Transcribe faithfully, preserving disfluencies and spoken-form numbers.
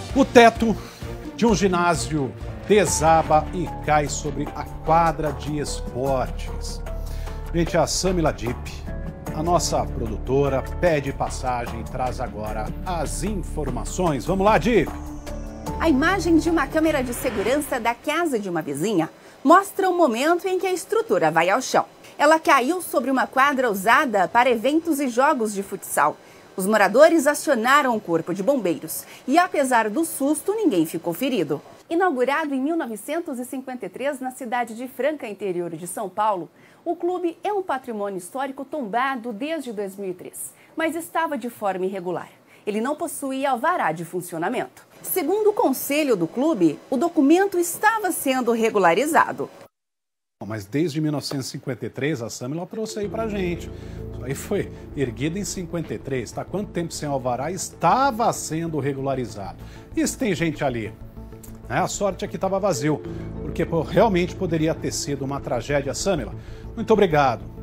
O teto de um ginásio desaba e cai sobre a quadra de esportes. Gente, a Samila Dip, a nossa produtora, pede passagem e traz agora as informações. Vamos lá, Dip! A imagem de uma câmera de segurança da casa de uma vizinha mostra o momento em que a estrutura vai ao chão. Ela caiu sobre uma quadra usada para eventos e jogos de futsal. Os moradores acionaram o corpo de bombeiros e, apesar do susto, ninguém ficou ferido. Inaugurado em mil novecentos e cinquenta e três na cidade de Franca, interior de São Paulo, o clube é um patrimônio histórico tombado desde dois mil e três, mas estava de forma irregular. Ele não possuía alvará de funcionamento. Segundo o conselho do clube, o documento estava sendo regularizado. Mas desde mil novecentos e cinquenta e três a Samila trouxe aí pra gente. Isso aí foi erguido em cinquenta e três, tá? Quanto tempo sem alvará estava sendo regularizado? E se tem gente ali? É, a sorte é que estava vazio, porque pô, realmente poderia ter sido uma tragédia. Samila, muito obrigado.